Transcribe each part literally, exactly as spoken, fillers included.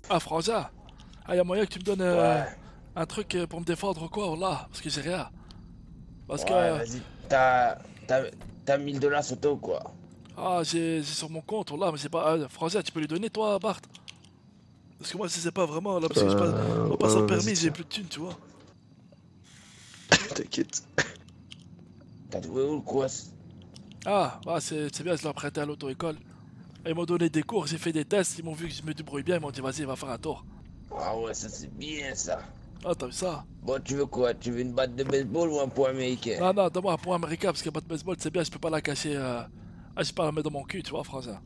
Ah, Frangin. Ah, y'a moyen que tu me donnes euh, Ouais, un truc euh, pour me défendre ou quoi, là? Parce que j'ai rien. Parce ouais, que. vas-y, t'as... T'as t'as mille dollars sur toi ou quoi? Ah, j'ai j'ai sur mon compte, là, mais c'est pas. Ah, Frangin, tu peux lui donner, toi, Bart? Parce que moi, je sais pas vraiment, là, parce que je passe. Euh, En ouais, passant le ouais, vas-y, permis, j'ai tiens. plus de thunes, tu vois. T'inquiète. T'as trouvé où le quoi? Ah, bah, c'est c'est bien, je l'ai prêté à l'auto-école. Ils m'ont donné des cours, j'ai fait des tests, ils m'ont vu que je me débrouille bien, ils m'ont dit, vas-y, va faire un tour. Ah ouais, ça c'est bien ça. Ah, t'as vu ça? Bon, tu veux quoi? Tu veux une batte de baseball ou un poids américain? Non, non, donne-moi un point américain, parce que pas de baseball, c'est bien, je peux pas la cacher. Euh... Ah, je peux pas la mettre dans mon cul, tu vois, Frangin.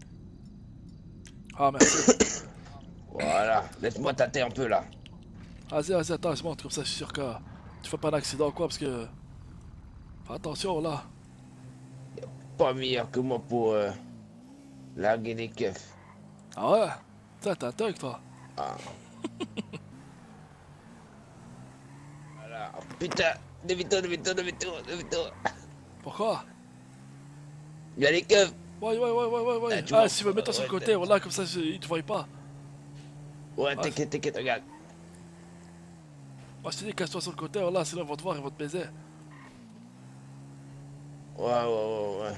Ah, merci. Voilà, laisse-moi Bon, tâter un peu là. vas-y, vas-y, attends, je monte, comme ça, je suis sûr que tu fais pas un accident ou quoi, parce que. Fais attention, là. Pas meilleur que moi pour euh, larguer des keufs. Ah ouais? Putain, t'es un thug, toi. Ah, voilà. Putain, demi-tour, demi-tour, demi-tour, demi-tour. Pourquoi? Il y a les keufs. Ouais, ouais, ouais, ouais, ouais, Ah, ouais. tu Ah, vois, si tu veux, mets-toi sur le ouais, côté, voilà, comme ça, je- ils te voient pas. ouais, Ah, t'inquiète, t'inquiète, regarde. moi, je te dis, casse-toi sur le côté, voilà, sinon ils vont te voir, ils vont te baiser. Ouais, ouais, ouais, ouais.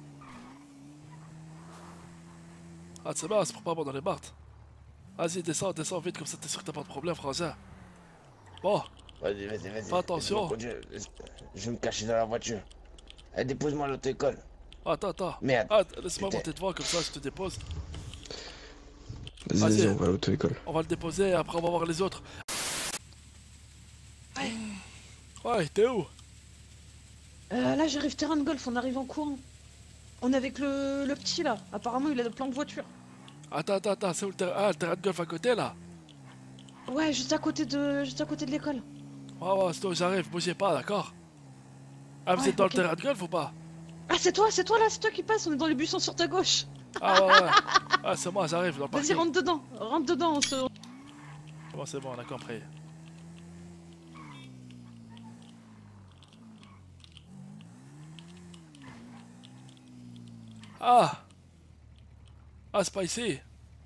Ah, c'est bien, c'est pour pas avoir dans les bartes. Vas-y, descends, descends vite, comme ça, t'es sûr que t'as pas de problème, Frangin. Bon, Vas-y, vas-y, vas-y. fais Laisse-moi attention. conduire. Laisse- Je vais me cacher dans la voiture. Eh, dépose-moi à l'auto-école. Attends, attends. Merde. Ah, laisse-moi Putain. monter devant, comme ça, je te dépose. Vas-y, vas-y, Vas-y, on va à l'auto-école. on va le déposer, et après, on va voir les autres. Ouais, t'es où? Euh, là, j'arrive terrain de golf, on arrive en courant. On est avec le, le petit là. Apparemment, il a plein de voitures. Attends, attends, attends, c'est où le terrain? Ah, le terrain de golf à côté, là? Ouais, juste à côté de, juste à côté de l'école. Ouais, ouais, c'est où j'arrive, bougez pas, d'accord? Ah, vous Ouais, êtes dans ok. le terrain de golf ou pas? Ah, c'est toi, c'est toi là, c'est toi qui passe. On est dans les buissons sur ta gauche. Ah, ouais, ouais. Ah, c'est moi, j'arrive, dans le Vas-y, parking. rentre dedans, rentre dedans. On se... Bon, c'est bon, on a compris. Ah! Ah, c'est pas ici.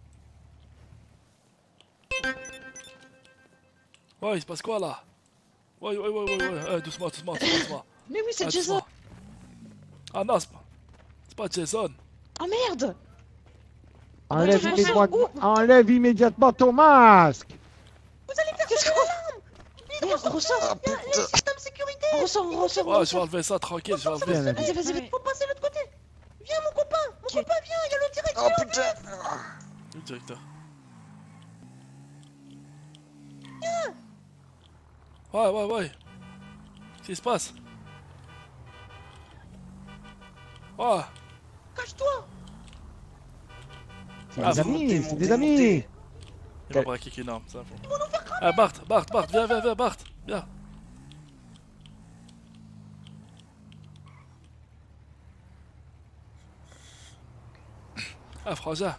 Ouais, il se passe quoi, là? Ouais, ouais, ouais, ouais, ouais. Eh, doucement, doucement, doucement, doucement. Mais oui, c'est Ah, Jason. doucement. Ah non, c'est pas... C'est pas Jason. Oh merde. Enlève Attends, immédiatement, où enlève immédiatement ton masque. Qu'est-ce qu'on... Merde, ressort. Ah putain. Système sécurité. On ressort, on ressort, on Ouais, je vais ressort. enlever ça tranquille, je vais enlever. Viens, Vas-y, vas-y, vas-y. Faut passer de l'autre côté. Viens mon copain, mon copain, viens, il y a le directeur. Ah putain. Le directeur. Ouais, ouais, ouais. Qu'est-ce qui se passe? Ouais. Cache-toi. C'est Ah, des faut amis, monter, c'est monter, des amis. monter. Il m'a braqué qui énorme, ça. Faut... Ah, Bart, Bart, Bart, viens, viens, viens, Bart. Viens. Ah, Frangin.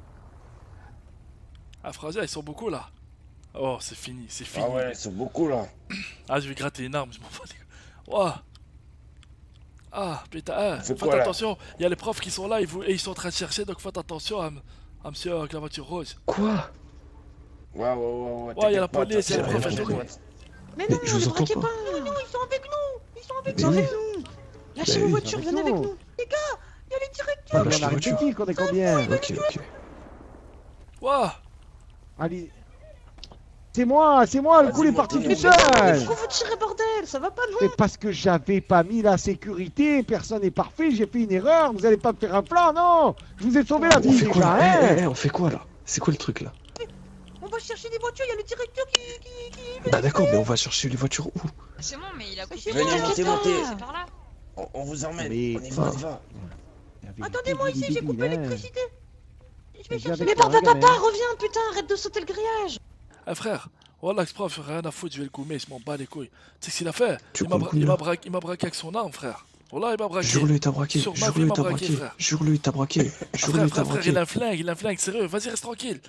Ah, Frangin, ils sont beaucoup là. Oh, c'est fini, c'est fini. Ah ouais, ils sont beaucoup là. Ah, je vais gratter une arme, je m'en bats les couilles. Ouah. Ah, putain, ah, C'est faites quoi, là? attention, il y a les profs qui sont là ils vous... et ils sont en train de chercher, donc faites attention à, m- à monsieur avec la voiture rose. Quoi? Ouais, ouais, ouais, ouais. Ouais, y a la t'inquiète pas, police, y a les t'inquiète profs pas, et tout. t'inquiète Mais Mais non, je ne vous les entends braquez pas. pas. Non, ils sont avec nous. Ils sont avec Mais Ils sont nous. oui. avec nous. Lâchez Bah vos oui. voitures, venez avec nous. Les gars, il y a les directeurs. Ah, On lâche la a voiture. répété qu'on est combien? Ok, ok. Ouah. Allez. C'est moi, c'est moi, le Vas-y, coup est montez, parti montez, tout montez. seul. Pourquoi vous tirez, bordel? Ça va pas, non? C'est parce que j'avais pas mis la sécurité, personne n'est parfait, j'ai fait une erreur, vous allez pas me faire un plan, non. Je vous ai sauvé la On vie fait quoi déjà, là? Eh, hein. eh, eh, on fait quoi là? C'est quoi le truc là? On va chercher des voitures. Il y a le directeur qui, qui, qui... Bah d'accord, mais on va chercher les voitures où? C'est bon, mais il a coupé. Venez, la montez, route, montez. C'est par là. On, on vous emmène. Mais- On y va, on y va. Attendez-moi ici, j'ai coupé l'électricité. Je vais Mais chercher. avec Mais toi, papa, gamin. papa, reviens, putain, arrête de sauter le grillage. Eh frère, voilà, prof, j'ai rien à foutre, je vais le goumer, je m'en bats les couilles. Tu sais ce qu'il a fait? Tu Il m'a comptes bra- combien? il m'a braqué, il m'a braqué avec son arme, frère. Voilà, il m'a braqué. Jure-le, il t'a braqué. Sur ma vie, Jure-le, il il m'a t'a braqué, braqué. frère. Jure-le, il t'a braqué. Ah, Jure-le, frère, il t'a frère, frère, braqué. il a un flingue, il a un flingue, sérieux, vas-y, reste tranquille.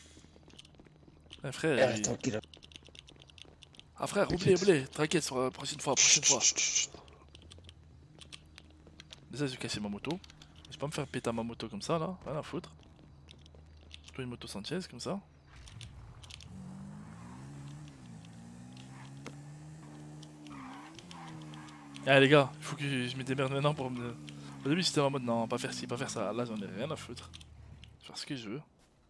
Eh frère, Eh, il- reste tranquille. ah frère, oublie, T'inquiète. oublie, t'inquiète sur la prochaine fois, prochaine Chut, fois. chut, chut, chut. Déjà, je vais casser ma moto. Je vais pas me faire péter ma moto comme ça, là, rien à foutre. Je prends une moto Sanchez, comme ça. Ah les gars, il faut que je me démerde maintenant pour me... Au début c'était en mode non, pas faire ci, pas faire ça. Là j'en ai rien à foutre. Je vais faire ce que je veux.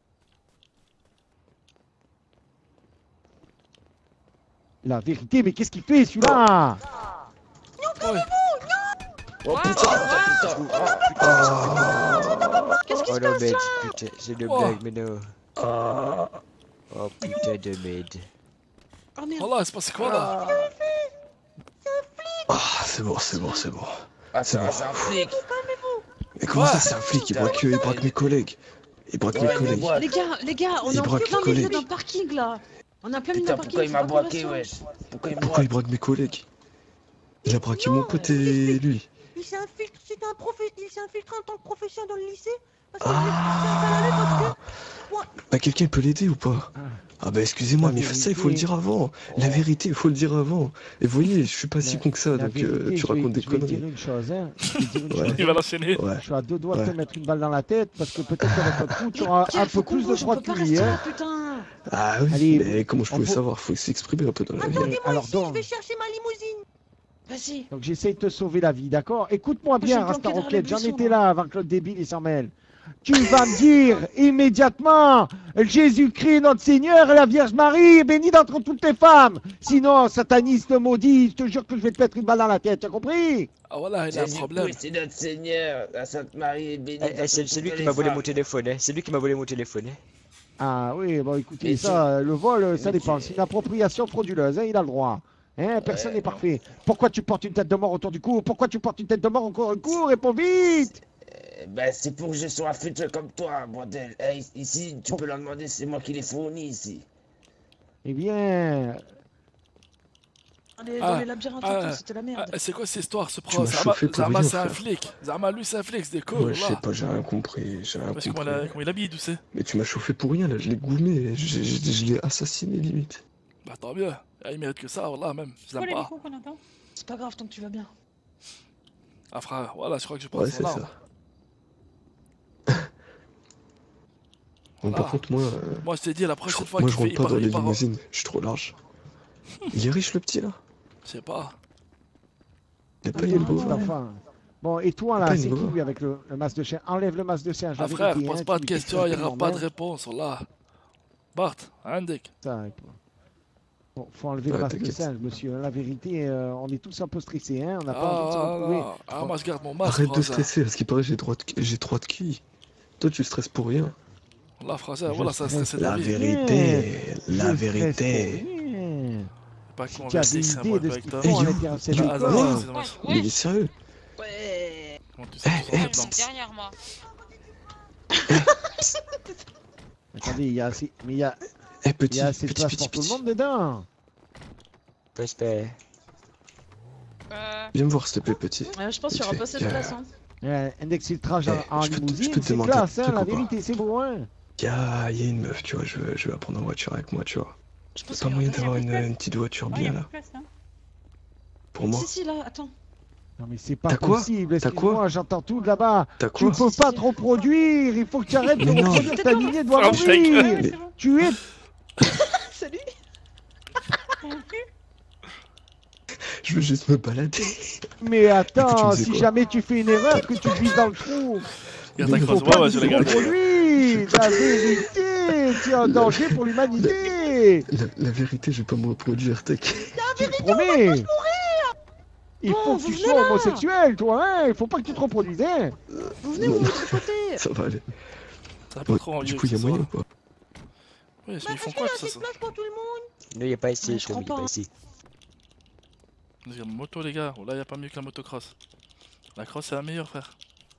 La vérité, mais qu'est-ce qu'il fait celui-là? Ouais. Oh putain, oh, putain, Qu'est-ce qui Oh se non, passe merde, là? putain, c'est de Oh. blague, mais non. oh. Oh putain de merde. Oh merde. Voilà, c'est passé quoi là? Ah, c'est bon, c'est bon, c'est bon. Ah, c'est un, c'est un flic. Mais comment Ouais. ça, c'est un flic? Il braque, il braque mes collègues. Il braque mes Ouais, mais collègues. moi, Les gars, les gars, on Il est en braque plein les milieu collègues. d'un parking là. On est en plein milieu putain, d'un parking. pourquoi il faut m'a pas qu'on braqué, reste wesh? Pourquoi il me Pourquoi braque? il braque mes collègues? Il a braqué mon pote et lui. Il s'est infiltré, c'est un prof... il s'est infiltré en tant que professeur dans le lycée. Parce qu'il voulait pousser un balle parce que... Bah, quelqu'un peut l'aider ou pas? Ah bah excusez-moi, La mais ça il faut le vérité. dire avant. La vérité, il faut le dire avant. Et vous voyez, je suis pas si La- con que ça, La donc euh, vérité, tu je vais- racontes des je vais te dire conneries. une chose, hein. Je vais te dire une Ouais. chose. Il va l'enchaîner. Ouais. Je suis à deux doigts de te Ouais. mettre une balle dans la tête parce que peut-être qu'avec notre coup, tu auras Pierre, un faut peu qu'on plus de bouge, on droit peut que pas lui, rester hein. là, putain. Ah oui, Allez, mais comment je on pouvais faut- savoir? Faut s'exprimer un peu dans la vie. Attendez-moi Alors ici, donc. je vais chercher ma limousine. Vas-y. Donc j'essaye de te sauver la vie, d'accord? Écoute-moi Moi, bien, je vais me Rasta planquer derrière Rocket, les j'en buissons, étais là. là avant que le débile il s'en mêle. Tu vas me dire immédiatement Jésus-Christ notre Seigneur et la Vierge Marie est bénie d'entre toutes les femmes. Sinon, sataniste maudit, je te jure que je vais te mettre une balle dans la tête, tu as compris? Ah voilà, il a un problème. Jésus-Christ, c'est notre Seigneur. La Sainte Marie est bénie. Eh, eh, c'est c'est lui qui m'a volé mon téléphone, hein. C'est lui qui m'a volé mon téléphone, hein. Ah oui, bon écoutez, Mais ça, euh, le vol, euh, ça mais dépend. tu- C'est une appropriation frauduleuse, hein, il a le droit. Hein, personne Ouais. n'est parfait. Pourquoi tu portes une tête de mort autour du cou? Pourquoi tu portes une tête de mort autour du cou? Réponds vite! Eh ben, c'est pour que je sois futur comme toi, bordel. Eh, ici, tu Bon. peux leur demander, c'est moi qui les fournis ici. Eh bien, Allez, Ah, dans les labyrinthes, ah, et tout, c'était la Ah, merde. c'est quoi cette histoire, ce Tu pro? m'as Zama, chauffé pour Zama, rien, c'est un frère. flic. Zama, lui, c'est un flic, c'est des cours, Moi, je sais là. pas, j'ai rien compris, j'ai rien Parce que comment, compris. il a- comment il habille, d'où c'est? Mais tu m'as chauffé pour rien, là, je l'ai goumé, je, je- je l'ai assassiné limite. Bah tant mieux. Ah, il mérite que ça, voilà, même. Je l'aime pas. qu'on entend? C'est pas grave tant que tu vas bien. Ah frère, voilà, je crois que je prends Ouais, son c'est arme. ça. Bon, par Voilà. contre, moi, euh, Moi, je t'ai dit, la je, prochaine fois moi, qu'il je fait, rentre il pas part, dans il les part. limousines, je suis trop large. Il est riche le petit là? Je sais pas. Il a Ah, pas mais une vraiment, beau. ouais. enfin. Bon, et toi Pas là, une c'est qui voix. lui avec le, le masque de chien? Enlève le masque de chien, je Ah la frère, vérité, pose hein, pas tu de lui questions, il y expliques aura pas de tellement, réponse, là. Bart, Andik. hein. Ça, et toi. Bon, faut enlever le Ouais, masque de t'inquiète. singe, monsieur. La vérité, euh, on est tous un peu stressés, hein. On n'a Ah, pas envie de se ah, retrouver. ah, ah, moi je garde mon masque, Arrête de frère. stresser, à ce qui paraît, j'ai droit de... j'ai trois de quilles. Toi, tu stresses pour rien. Là, frère, Je voilà, ça stresse. stresse la La vie. vérité, Je la stresse vérité. pour rien. Pas Si tu as conversé, des c'est un idées problème de ce avec qu'il toi. faut en Hey, yo, l'intérieur de cette yo, Ah, école, Zama, ouais. c'est dommage. Mais il est sérieux. Ouais. Comment tu sais Eh, que eh, c'est psst. derrière moi. Attendez, il y a assez, mais il y a, Eh, il petit, y a assez de petit, place petit, pour tout le petit. monde dedans. Respect. Euh, Viens me voir, s'il te plaît, petit. Ouais, je pense qu'il y aura pas assez de place. Hein. Ouais, index filtrage en, Eh, en je peux te- je limousine, peux te c'est demander classe, un hein, truc la ou pas? vérité, c'est beau, hein. Il y a, y a une meuf, tu vois, je veux, je veux apprendre en voiture avec moi, tu vois. Je Pas pense qu'il y moyen aura pas d'avoir pas de une, place. une petite voiture Ah, y bien a pas là, de place, hein. pour moi. Si, si, là, attends. Non mais c'est pas T'as quoi? possible, T'as quoi? excuse-moi, j'entends tout de là-bas. T'as Tu quoi? peux pas trop produire, il faut que tu arrêtes de Mais non. reproduire, ta lignée doit Ah, shake. mourir. Ouais, c'est bon. Tu es... Salut. Je veux juste me balader. Mais attends, Écoute, tu me disais si quoi? jamais tu fais une erreur, que tu te vises dans le trou, Regarde ta il crosse, faut ouais, pas ouais, que je tu la garde. reproduis. La vérité, tu es en danger pour l'humanité. La, la vérité, je vais pas me reproduire, t'inquiète. Tu le promets. Il Bon, faut que vous tu venez sois là. homosexuel, toi, hein. Il faut pas que tu te reproduises, hein. Vous venez, vous Non. me tripotez. Ça va aller. T'as pas Ouais, trop envie du que coup, il y a ce soit. moyen ou pas? Oui, Bah, ils font parce quoi qu'il y a que ça assez ça de place pour tout le monde. Non, y a pas ici, Mais je Tommy, crois y a pas. pas ici. Il y a une moto, les gars. Oh, là, y a pas mieux que la motocross. La cross, c'est la meilleure, frère.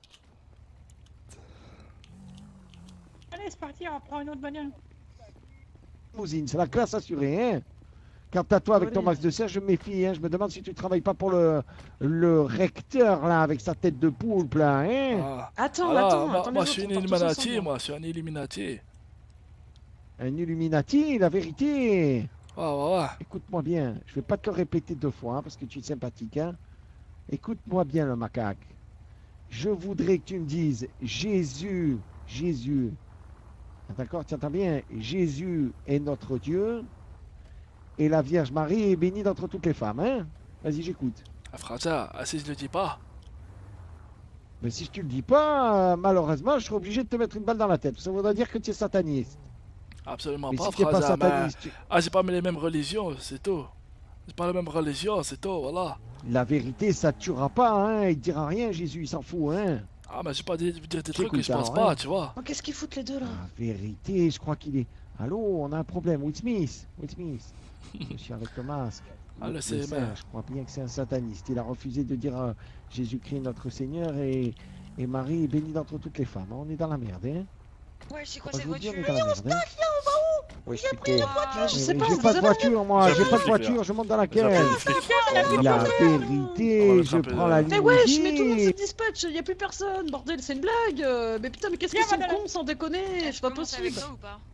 Allez, c'est parti, on prend une autre bagnole. Limousine, c'est la classe assurée, hein. Quant à toi, avec ton Allez. masque de serre, je me méfie, hein. Je me demande si tu travailles pas pour le, le recteur, là, avec sa tête de poulpe, là, hein. Ah. Attends, Voilà, attends, moi, attends. moi les je suis un autres, on part tous Illuminati, ensemble. moi, je suis un Illuminati. Un Illuminati, la vérité. Ah, ouais, ouais. Écoute-moi bien, je vais pas te le répéter deux fois, hein, parce que tu es sympathique, hein. Écoute-moi bien, le macaque. Je voudrais que tu me dises Jésus, Jésus. D'accord, tu entends bien? Jésus est notre Dieu et la Vierge Marie est bénie d'entre toutes les femmes, hein. Vas-y, j'écoute. Ah, frangin, ah, si je le dis pas. Mais si tu le dis pas, euh, malheureusement, je serai obligé de te mettre une balle dans la tête. Ça voudrait dire que tu es sataniste. Absolument Mais pas, si tu n'es pas frangin. mais- sataniste, tu- Ah, j'ai pas mis les mêmes religions, c'est tout. J'ai pas la même religion, c'est tout, voilà. la vérité, ça te tuera pas, hein. Il te dira rien, Jésus, il s'en fout, hein. Ah, mais j'ai pas dit dire des trucs Écoute, que je pense alors, pas, hein. tu vois. Oh, qu'est-ce qu'ils foutent les deux là? La vérité, je crois qu'il est... Allô, on a un problème. Will Smith, Will Smith. Je suis avec le masque. Ah, le Le C M R. saint, je crois bien que c'est un sataniste. Il a refusé de dire euh, Jésus-Christ notre Seigneur et, et Marie est bénie d'entre toutes les femmes. On est dans la merde, hein. Ouais, c'est quoi Je cette vous dis, on est voiture? dans la merde, hein. Oui, je suis pété. Je Eh sais oui, pas, j'ai vous pas de avez- voiture, moi. J'ai J'ai pas de appelé les flics, voiture. Je monte dans J'ai appelé laquelle les flics. La On va vérité, le je taper, prends euh. la Mais wesh, mais tout le monde se limousine. dispatch, y a plus personne, bordel, c'est une blague. euh, Mais putain, mais qu'est-ce qu'ils sont cons sans déconner, c'est pas possible. Avec toi ou pas?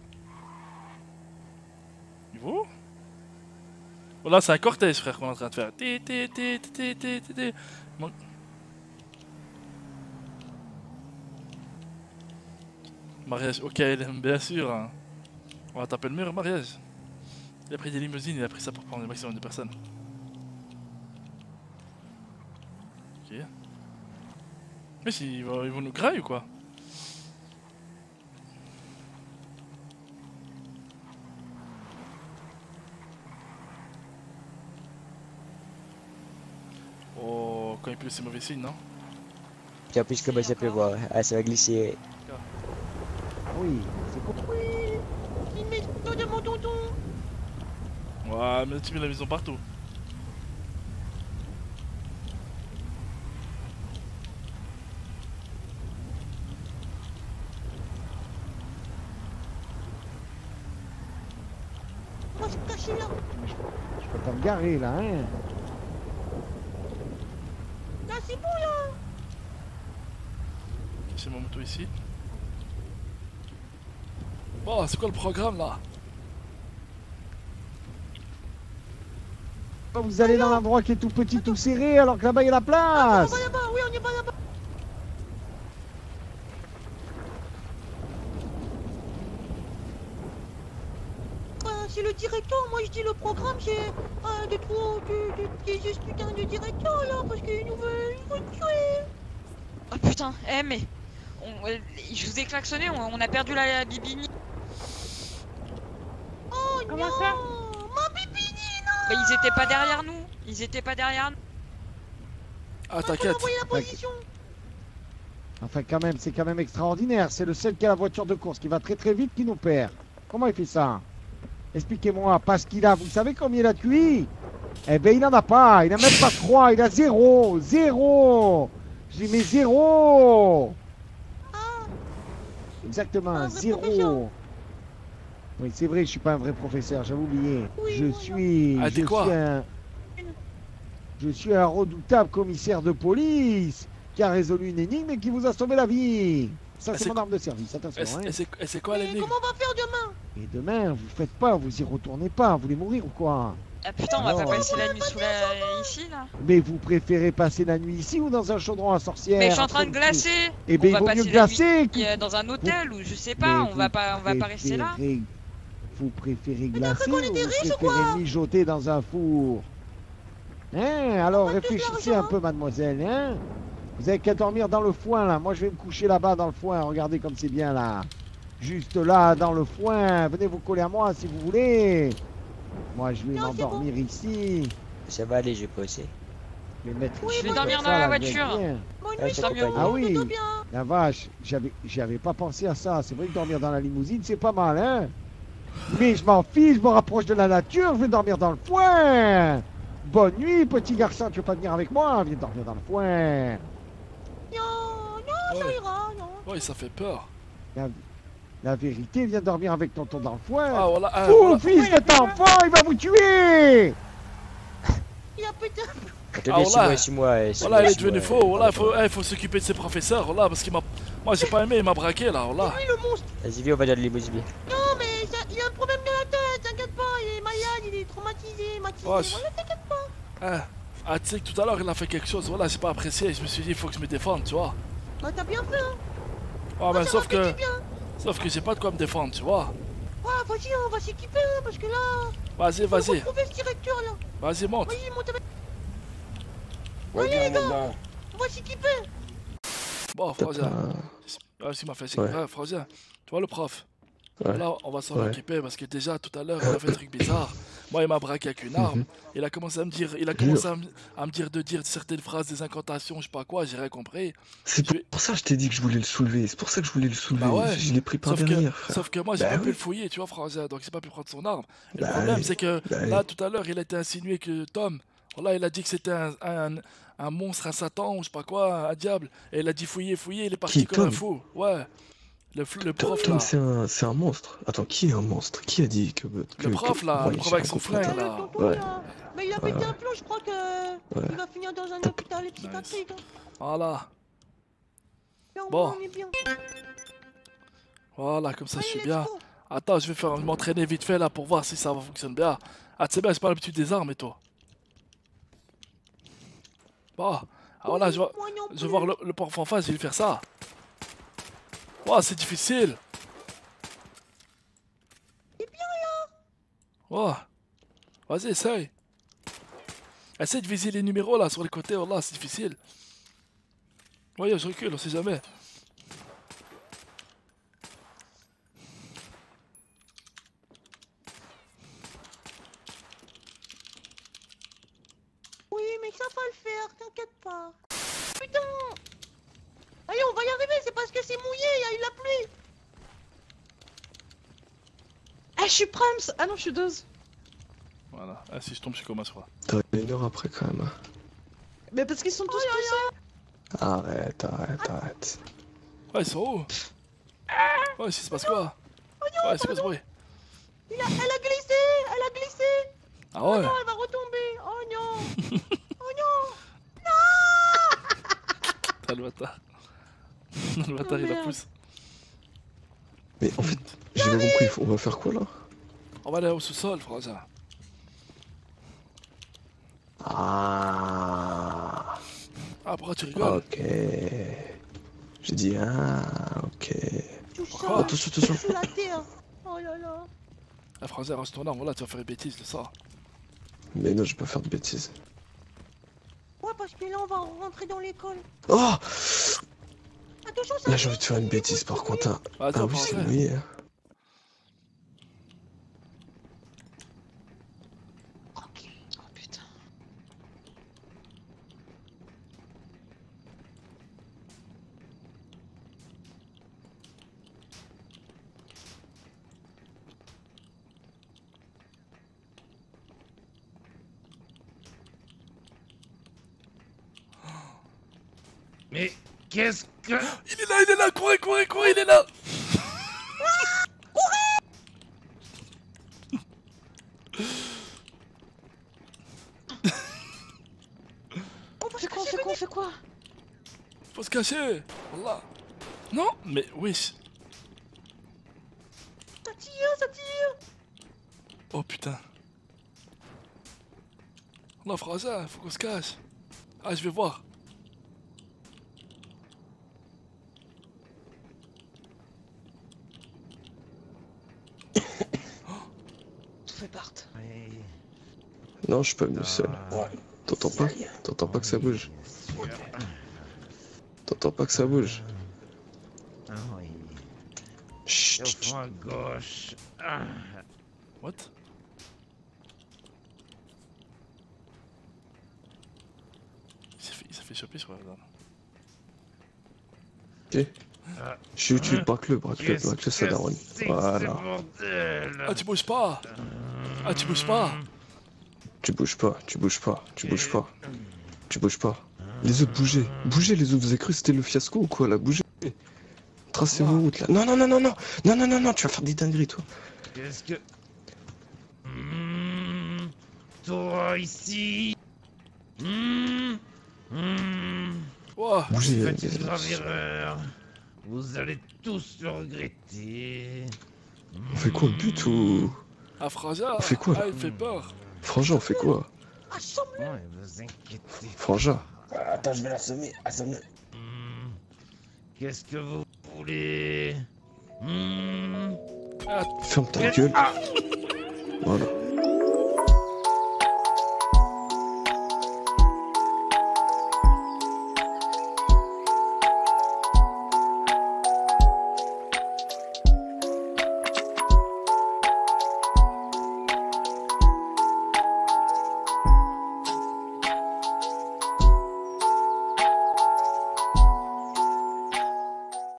Vous? Voilà, c'est un cortège, frère, qu'on est en train de faire. Ti, ti, ti, ti, ti, ti, ti. Bon. Mariage, ok, bien sûr. hein. On va taper le mur, mariage. Il a pris des limousines, il a pris ça pour prendre le maximum de personnes. Ok. Mais si, ils vont, ils vont nous grailler ou quoi? Oh, quand il pleut, c'est mauvais signe, non? Puis en plus, comment ça peut voir? Ah, ça va glisser. Oui, c'est con. Oui, il met tout de mon tonton. Ouais, mais tu mets la maison partout. On va se cacher là. Je peux pas me garer, là, hein. Là, c'est bon là. J'ai mon moto ici. Bon, c'est quoi le programme là? Vous allez dans l'endroit qui est tout petit, tout serré, alors que là-bas, il y a la On place. va là-bas, oui, on y va là-bas. Euh, c'est le directeur, moi je dis le programme, c'est euh, de trop. de, de, de, de ce putain de directeur là, parce qu'il nous veut, il veut tuer. Oh putain, eh mais. On- euh, je vous ai klaxonné, on, on a perdu la, la bibini. Oh Comment non, ça ma bibini, non. Bah, ils étaient pas derrière nous. Ils étaient pas derrière nous. Ah, Faut t'inquiète. envoyer la T'inquiète. position. Enfin, quand même, c'est quand même extraordinaire. C'est le seul qui a la voiture de course qui va très très vite qui nous perd. Comment il fait ça? Expliquez-moi. Parce qu'il a, vous savez combien il a tué? Eh ben, il en a pas. Il a même pas trois. Il a zéro. Zéro. J'ai mis zéro. Exactement, Un vrai zéro. professeur. Oui, c'est vrai, je suis pas un vrai professeur, j'avais oublié. Oui, je oui, suis, Ah, je t'es quoi suis un, je suis un redoutable commissaire de police qui a résolu une énigme et qui vous a sauvé la vie. Ça, Ah, c'est c'est mon quoi arme de service, attention. Et c'est- hein. et c'est et c'est quoi Mais l'énigme? comment on va faire demain? Et demain, vous faites pas, vous y retournez pas, vous voulez mourir ou quoi? Ah putain, on va Non. pas passer la nuit sous la... ici là. Mais vous préférez passer la nuit ici ou dans un chaudron à sorcière? Mais je suis en train de glacer. Eh On ben, il va vaut mieux passer la glacer. nuit que- euh, dans un hôtel ou je sais pas. Mais On va vous pas, on va pas rester là. préférez- Vous préférez t'as glacer cru ou qu'on était vous riches ou préférez quoi? mijoter dans un four? Hein? Alors On a plus réfléchissez d'argent. un peu, mademoiselle, hein? Vous avez qu'à dormir dans le foin, là. Moi, je vais me coucher là-bas dans le foin. Regardez comme c'est bien, là. Juste là, dans le foin. Venez vous coller à moi si vous voulez. Moi, je vais Non, c'est m'endormir ici. Ça va aller, j'ai passé. Je vais mettre Oui, Je vais comme dormir ça, dans la là, vous êtes voiture. bien. Bonne Ah, nuit, c'est tonton. compagnie. Ah oui. Plutôt bien. La vache, j'avais, j'avais pas pensé à ça. C'est vrai que dormir dans la limousine, c'est pas mal, hein? Mais je m'en fiche, je me rapproche de la nature, je vais dormir dans le foin. Bonne nuit, petit garçon, tu veux pas venir avec moi? Viens dormir dans le foin. Non, non, ça Ouais. ira, non. Ouais, ça fait peur. La, la vérité, viens dormir avec tonton dans le foin. Ah, voilà. ah, Fou, voilà. fils de ton enfant, il va vous tuer. Il a pété un Attendez, Ah, six voilà. mois, six mois. six Voilà, mois, il est six devenu mois, faux. Voilà, euh, faut, eh, faut s'occuper de ses professeurs. Voilà, parce qu'il m'a. Moi, j'ai pas aimé, il m'a braqué là. Voilà. lui, le monstre. Vas-y, viens, on va dans le limousine. Non, mais ça, il a un problème de la tête, t'inquiète pas. Il est malade, il est traumatisé, matisé. Ouais, je- Voilà, t'inquiète pas. Ah, ah, tu sais que tout à l'heure, il a fait quelque chose. Voilà, j'ai pas apprécié. Je me suis dit, il faut que je me défende, tu vois. Bah, t'as bien fait, hein. Ah, mais Ça sauf m'a fait que. du bien. Sauf que j'ai pas de quoi me défendre, tu vois. Ouais, vas-y, on va s'équiper, hein, parce que là. Vas-y, On va vas-y. retrouver ce directeur là. Vas-y, monte. Vas-y, monte avec. Regarde, mon gars. On va s'équiper. Bon, T'as Frangin. pas... Ah, si m'a fait Ouais. ouais. Frangin, tu vois le prof. Ouais. Là, on va s'en Ouais. occuper parce que déjà tout à l'heure, il a fait un truc bizarre. Moi, il m'a braqué avec une arme. Mhm. Il a commencé à me dire, il a Jure. commencé à me, à me dire de dire certaines phrases, des incantations, je sais pas quoi, j'ai rien compris. C'est Je vais- pour ça que je t'ai dit que je voulais le soulever. C'est pour ça que je voulais le soulever. Bah ouais. Je l'ai pris par Sauf que, derrière, frère. sauf que moi, j'ai Bah pas pu oui. le fouiller, tu vois, Frangin, donc j'ai pas pu prendre son arme. Et Bah le problème, oui. c'est que Bah oui. là, tout à l'heure, il a été insinué que Tom, voilà, il a dit que c'était un, un, un monstre, un satan, ou je sais pas quoi, un diable. Et il a dit fouiller, fouiller, il est parti Qui, comme un Tom fou. Ouais. Le, fl- le Tom, prof Tom, là. c'est un, c'est un monstre. Attends, qui est un monstre? Qui a dit que. que Le prof que- là, Ouais, le prof j'ai avec son rien compris. flingue Ouais, là. tonton, Ouais. il a- Mais il a pété un plomb, je crois que. Ouais. Il va finir dans un T'as- hôpital psychiatrique. hein. Voilà. Bien, au Bon. moins, on est bien. Voilà, comme ça je Allez, suis let's bien. go. Attends, je vais faire m'entraîner vite fait là pour voir si ça fonctionne bien. Ah, tu sais bien, j'ai pas l'habitude des armes et toi. Bon, alors là, je vois, Moi non je vais plus. voir le, le prof en face, je vais lui faire ça. Wow, c'est difficile. C'est bien là. Wow. Vas-y, essaye. Essaye de viser les numéros là sur les côtés, oh là, c'est difficile. Voyez, je recule, on sait jamais. Oui, mais ça va le faire, t'inquiète pas. Putain. Allez, on va y arriver, c'est parce que c'est mouillé, il y a eu la pluie. Ah, je suis Prams. Ah non, je suis Dose. Voilà, ah, si je tombe, je suis comme un soir. T'as une heure après quand même. hein. Mais parce qu'ils sont tous poussés. Arrête, arrête, arrête. Ouais, ils sont où? Ouais, ici, se passe quoi? Ouais, c'est quoi ce bruit? Il a- Elle a glissé, elle a glissé. Ah ouais? Non, elle va retomber. Oh non. Oh non. T'as le bâtard. Le bâtard, il la merde. pousse. Mais en fait, j'ai pas compris. On va faire quoi là? On va aller au sous-sol, Frangin. Ah. Ah, pourquoi tu rigoles? Ok. J'ai dit ah, ok. Tout Oh, ça. Attention, attention. Sous la terre. Oh là là. Ah, Frangin, reste ton arme, voilà, tu vas faire une bêtise, le sort. Mais non, je vais pas faire de bêtises. Ouais, parce que là, on va rentrer dans l'école. Oh! Attention, ça. Là, j'ai envie de faire une bêtise par contre. hein. Vas-y, Ah on oui, va c'est rentrer. mouillé. hein. Tranquille. Oh putain. Mais qu'est-ce que... Il est là, il est là, courez, courez, courez, il est là! On va Fais se quoi, cacher, fais quoi, fais quoi? Faut se cacher! Voilà! Non? Mais wesh! ça tire, ça tire. Oh putain! Non, Frangin, faut qu'on se cache! Ah, je vais voir! Tout fait part. Non, je suis pas venu seul. Ouais. T'entends pas? T'entends pas que ça bouge? T'entends pas que ça bouge? Ah oui. Chut, Au chut, chut. fond à gauche. Ah. What? Il s'est fait, il s'est fait choper, je crois. là. Ok. Je suis utile, braque-le, braque-le, Qu'est-ce braque-le, ça que daronne. c'est que ce Voilà. bordel? Ah, tu bouges pas! Ah, tu bouges pas! Tu bouges pas, tu bouges pas, tu bouges pas. Tu bouges pas. Les autres, bougez. Bougez, les autres, vous avez cru que c'était le fiasco ou quoi, là? Bougez. Tracez vos routes, là. Non, non, non, non, non. Non, non, non, non, tu vas faire des dingueries, toi. Qu'est-ce que... Mmh, toi ici. Mmh, mmh. Ouah! Bougez. Faites les- une grave erreur. Vous allez tous le regretter. On fait quoi, on bute ou... Ah, Frangin! On fait quoi, là Ah, il fait peur! Frangin, on fait quoi? Assomme. Ouais, vous inquiétez. Frangin. Ah, attends, je vais l'assommer. Assomme-le. Hmm, Qu'est-ce que vous voulez? Hmm, Ah, Ferme ta gueule. Ah. Voilà.